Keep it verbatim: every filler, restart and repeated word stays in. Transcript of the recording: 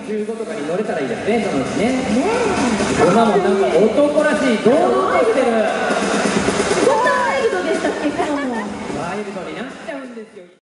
じゅうごとかに乗れたらいいですね、そのうちね。 ねこんなもんなんか男らしい堂々としてる。 こんなワイルドでしたっけ、今日も。 ワイルドになっちゃうんですよ。